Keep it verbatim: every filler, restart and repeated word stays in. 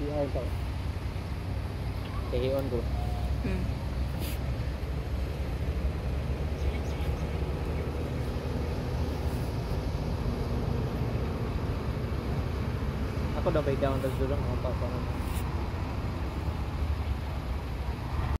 C R ka. Tehion ko. Hmm. Ako daw bay down tas dulong ako pa pa.